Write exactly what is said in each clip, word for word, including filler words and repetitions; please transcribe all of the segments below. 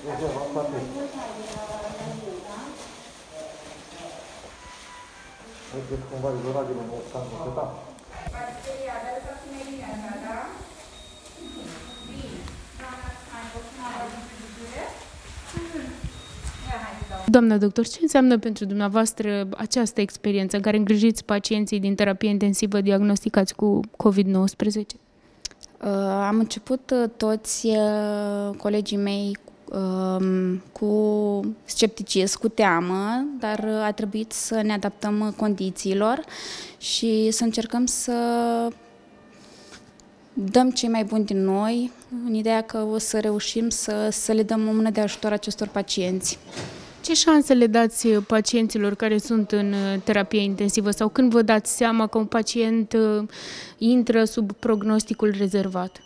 Mergeți cumva izolat din Mostanul, da? Bacteria, dar să fie bine așa, da? Bine. Hai, doamna doctor, ce înseamnă pentru dumneavoastră această experiență în care îngrijiți pacienții din terapie intensivă diagnosticați cu COVID nouăsprezece? Uh, am început uh, toți uh, colegii mei uh, cu scepticism, cu teamă, dar uh, a trebuit să ne adaptăm uh, condițiilor și să încercăm să dăm cei mai buni din noi, în ideea că o să reușim să, să le dăm o mână de ajutor acestor pacienți. Ce șanse le dați pacienților care sunt în terapie intensivă sau când vă dați seama că un pacient intră sub prognosticul rezervat?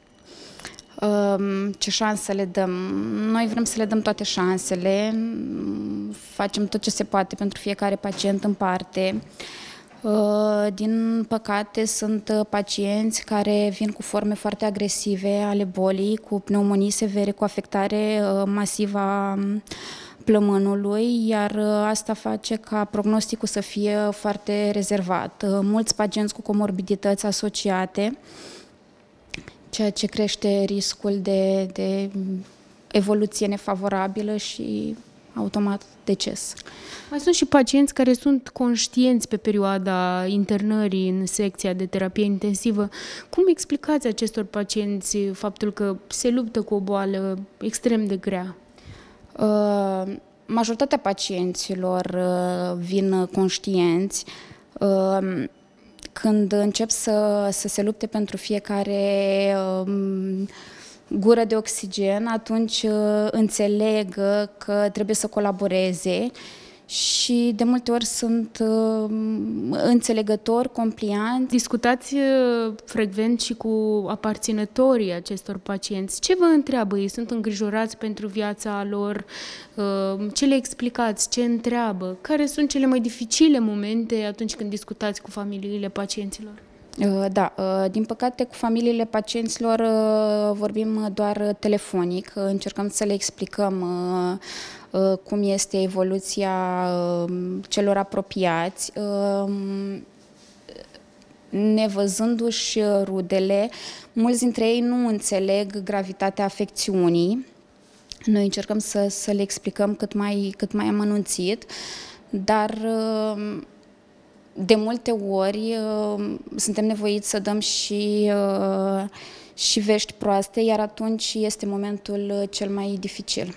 Ce șanse le dăm? Noi vrem să le dăm toate șansele, facem tot ce se poate pentru fiecare pacient în parte. Din păcate, sunt pacienți care vin cu forme foarte agresive ale bolii, cu pneumonii severe, cu afectare masivă a plămânului, iar asta face ca prognosticul să fie foarte rezervat. Mulți pacienți cu comorbidități asociate, ceea ce crește riscul de, de evoluție nefavorabilă și automat deces. Mai sunt și pacienți care sunt conștienți pe perioada internării în secția de terapie intensivă. Cum explicați acestor pacienți faptul că se luptă cu o boală extrem de grea? Uh, majoritatea pacienților uh, vin conștienți. Uh, când încep să, să se lupte pentru fiecare uh, gură de oxigen, atunci uh, înțeleg că trebuie să colaboreze și de multe ori sunt uh, înțelegători, complianți. Discutați uh, frecvent și cu aparținătorii acestor pacienți. Ce vă întreabă? Ei sunt îngrijorați pentru viața lor? Uh, ce le explicați? Ce întreabă? Care sunt cele mai dificile momente atunci când discutați cu familiile pacienților? Da, din păcate cu familiile pacienților vorbim doar telefonic, încercăm să le explicăm cum este evoluția celor apropiați, nevăzându-și rudele, mulți dintre ei nu înțeleg gravitatea afecțiunii. Noi încercăm să, să le explicăm cât mai, cât mai amănunțit, dar de multe ori uh, suntem nevoiți să dăm și, uh, și vești proaste, iar atunci este momentul cel mai dificil.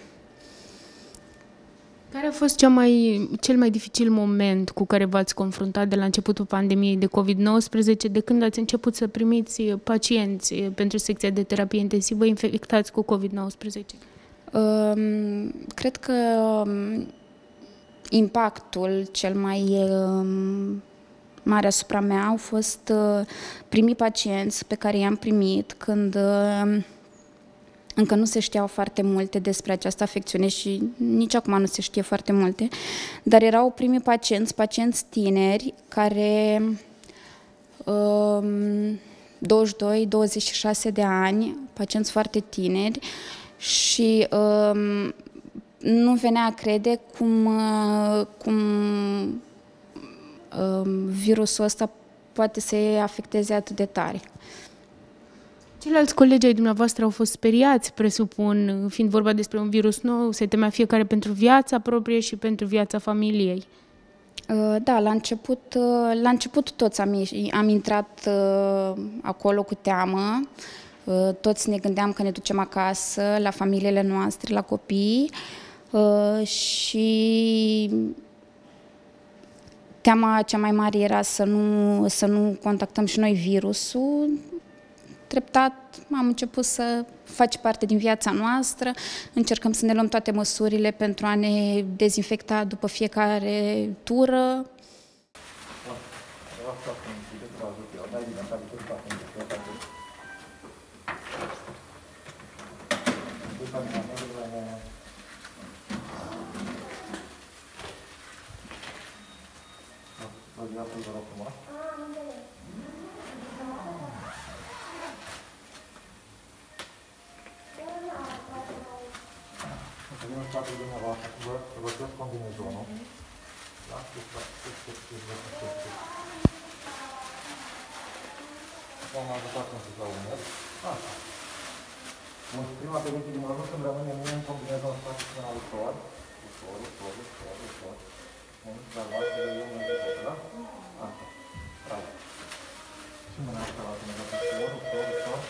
Care a fost cea mai, cel mai dificil moment cu care v-ați confruntat de la începutul pandemiei de COVID nouăsprezece, de când ați început să primiți pacienți pentru secția de terapie intensivă infectați cu COVID nouăsprezece? Uh, cred că impactul cel mai uh, mare asupra mea au fost uh, primii pacienți pe care i-am primit când uh, încă nu se știau foarte multe despre această afecțiune și nici acum nu se știe foarte multe, dar erau primii pacienți, pacienți tineri care uh, douăzeci și doi douăzeci și șase de ani, pacienți foarte tineri și uh, nu venea a crede cum, cum virusul ăsta poate să-i afecteze atât de tare. Ceilalți colegi ai dumneavoastră au fost speriați, presupun, fiind vorba despre un virus nou, se temea fiecare pentru viața proprie și pentru viața familiei. Da, la început, la început toți am, am intrat acolo cu teamă, toți ne gândeam că ne ducem acasă, la familiile noastre, la copii, Uh, și teama cea mai mare era să nu, să nu contactăm și noi virusul. Treptat am început să face parte din viața noastră, încercăm să ne luăm toate măsurile pentru a ne dezinfecta după fiecare tură. spatele dumneavoastră, vă vărsesc combinezonul. Da? Deci, v-am ajutat în sus la umer. Așa. Bun, prima pereche din mărunt îmi rămâne mie în combinezon spațiu până ușor. Ușor, ușor, ușor, ușor. Bun, dar voastră de eu nu de tot, da? Așa. Bravo. Și mâna asta la tine, ușor, ușor, ușor.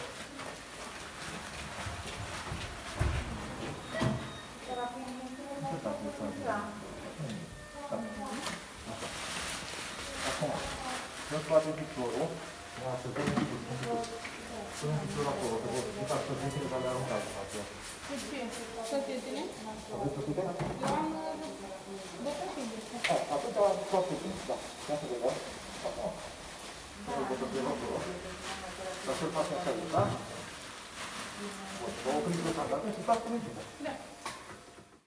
Acum, nu scoate piciorul, ne așteptăm un pic, un pic, până în piciorul acolo, că vă uitați săgetele care le aruncați în acolo. Săgetele? Aveți săgete? Eu am două săgete. Atunci scoate un pic, da, ia să vedem. Acum, să vă bătăți acolo. Dar să-l faci așa, da? Bun, vă opriți deocamdată și stați până în timpul. Da.